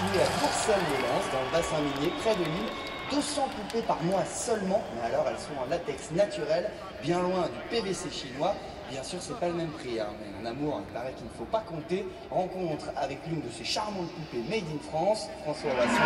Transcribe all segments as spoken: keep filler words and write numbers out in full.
situé à Courcelles-les-Lances, dans le bassin minier, près de l'île. deux cents poupées par mois seulement, mais alors elles sont en latex naturel, bien loin du P V C chinois. Bien sûr, c'est pas le même prix, hein, mais en amour, il paraît qu'il ne faut pas compter. Rencontre avec l'une de ces charmantes poupées made in France, François Wasson.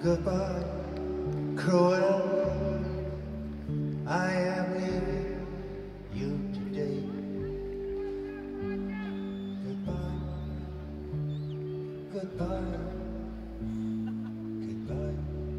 Goodbye, cruel. I am leaving you today. Goodbye, goodbye, goodbye.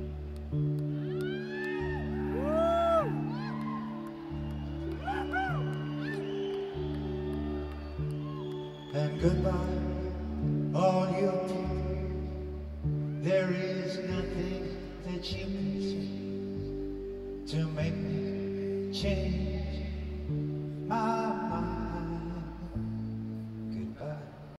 And goodbye, all you people. There is nothing that you can say to make me change.